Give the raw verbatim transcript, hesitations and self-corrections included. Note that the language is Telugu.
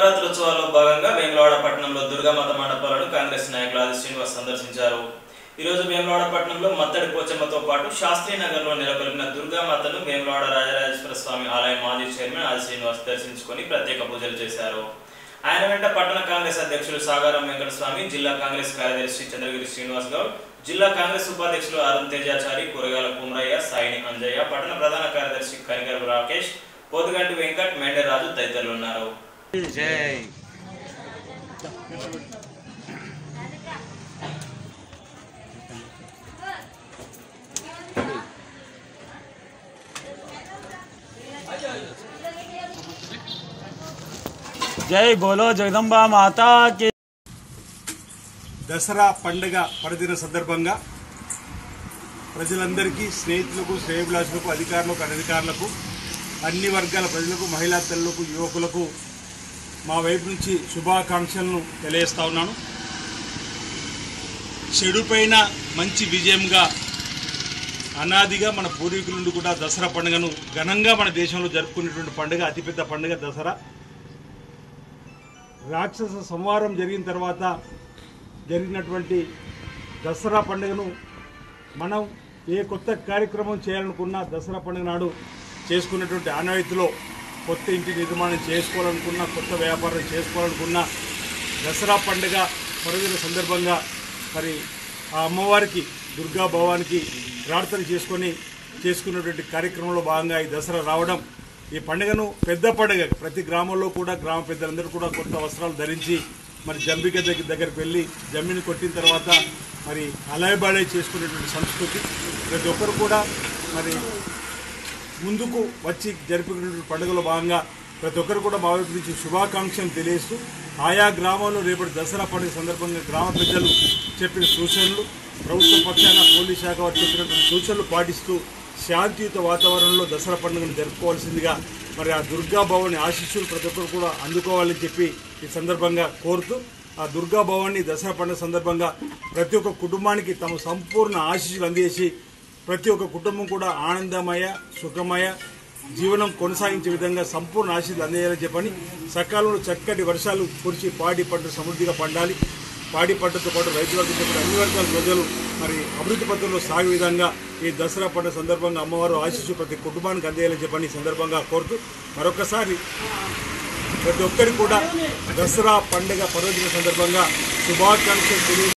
నవరాత్రోత్సవాల్లో భాగంగా వేములవాడ పట్టణంలో దుర్గామాత మండపాలను కాంగ్రెస్ నాయకులు ఆది శ్రీనివాస్ సందర్శించారు। ఈ రోజు వేములవాడ పట్టణంలో మత్తడి పోచమ్మతో పాటు శాస్త్రీ నగర్లో నెలకొల్పిన దుర్గామాతను వేములవాడ రాజరాజేశ్వర స్వామి ఆలయ మాజీ చైర్మన్ ఆది శ్రీనివాస్ దర్శించుకొని ప్రత్యేక పూజలు చేశారు। ఆయన వెంట పట్టణ కాంగ్రెస్ అధ్యక్షులు సాగారం వెంకట స్వామి, జిల్లా కాంగ్రెస్ కార్యదర్శి చంద్రగిరి శ్రీనివాస్ గౌడ్, జిల్లా కాంగ్రెస్ ఉపాధ్యక్షులు అరుణ్ తేజాచారి, కూరగాయల కుమరయ్య, సాయిని అంజయ్య, పట్టణ ప్రధాన కార్యదర్శి కనిగర్ రాకేష్, పోతుగంటి వెంకట్, మేండే రాజు తదితరులు ఉన్నారు। జై జై బోలో జగదంబా మాతా కి। దసరా పండుగ పర్వదిన సందర్భంగా ప్రజలందరికీ, స్నేహితులకు, శ్రేయోభిలాషులకు, అధికారులకు, అనధికారులకు, అన్ని వర్గాల ప్రజలకు, మహిళా తల్లులకు, యువకులకు మా వైపు నుంచి శుభాకాంక్షలను తెలియజేస్తా ఉన్నాను। చెడుపైన మంచి విజయంగా అనాదిగా మన పూర్వీకుల నుండి కూడా దసరా పండుగను ఘనంగా మన దేశంలో జరుపుకునేటువంటి పండుగ, అతిపెద్ద పండుగ దసరా। రాక్షస సంహారం జరిగిన తర్వాత జరిగినటువంటి దసరా పండుగను మనం ఏ కొత్త కార్యక్రమం చేయాలనుకున్నా దసరా పండుగ నాడు చేసుకున్నటువంటి ఆనవాయితీలో కొత్త ఇంటి నిర్మాణం చేసుకోవాలనుకున్నా, కొత్త వ్యాపారం చేసుకోవాలనుకున్నా దసరా పండుగ పర్వదిన సందర్భంగా మరి ఆ అమ్మవారికి, దుర్గా భవానికి ప్రార్థన చేసుకొని చేసుకున్నటువంటి కార్యక్రమంలో భాగంగా ఈ దసరా రావడం, ఈ పండుగను పెద్ద పండుగ ప్రతి గ్రామంలో కూడా గ్రామ పెద్దలందరూ కూడా కొత్త వస్త్రాలు ధరించి మరి జంబిక దగ్గర దగ్గరికి వెళ్ళి జమ్మిని కొట్టిన తర్వాత మరి అలయబాళే చేసుకునేటువంటి సంస్కృతి ప్రతి ఒక్కరు కూడా మరి ముందుకు వచ్చి జరుపుకునేటువంటి పండుగలో భాగంగా ప్రతి ఒక్కరు కూడా మా వైపు నుంచి శుభాకాంక్షలు తెలియజేస్తూ ఆయా గ్రామాల్లో రేపటి దసరా పండుగ సందర్భంగా గ్రామ పెద్దలు చెప్పిన సూచనలు, ప్రభుత్వ పక్షాన పోలీస్ శాఖ వారు చెప్పినటువంటి సూచనలు పాటిస్తూ శాంతియుత వాతావరణంలో దసరా పండుగను జరుపుకోవాల్సిందిగా మరి ఆ దుర్గా భవాని ఆశీస్సులు ప్రతి ఒక్కరు కూడా అందుకోవాలని చెప్పి ఈ సందర్భంగా కోరుతూ ఆ దుర్గా భవాని దసరా పండుగ సందర్భంగా ప్రతి ఒక్క కుటుంబానికి తమ సంపూర్ణ ఆశీస్సులు అందజేసి ప్రతి ఒక్క కుటుంబం కూడా ఆనందమయ, సుఖమయ జీవనం కొనసాగించే విధంగా సంపూర్ణ ఆశీస్సులు అందజేయాలని చెప్పని, సకాలంలో చక్కటి వర్షాలు కురిసి పాడి పంట సమృద్ధిగా పండాలి, పాడి పంటతో పాటు రైతులకు చెప్పిన అన్ని వర్గాల ప్రజలు మరి అభివృద్ధి పథంలో సాగే విధంగా ఈ దసరా పండుగ సందర్భంగా అమ్మవారు ఆశీస్సు ప్రతి కుటుంబానికి అందేయాలని చెప్పని సందర్భంగా కోరుతూ మరొకసారి ప్రతి ఒక్కరికి కూడా దసరా పండుగ పర్వదిన సందర్భంగా శుభాకాంక్షలు తెలియ